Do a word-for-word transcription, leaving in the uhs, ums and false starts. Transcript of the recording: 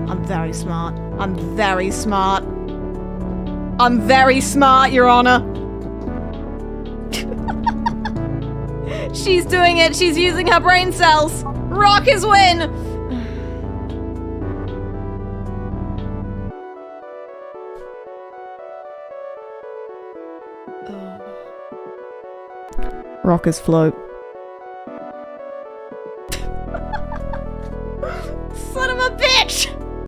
I'm very smart. I'm very smart. I'm very smart, Your Honor. She's doing it. She's using her brain cells. Rock is win. Rock is float.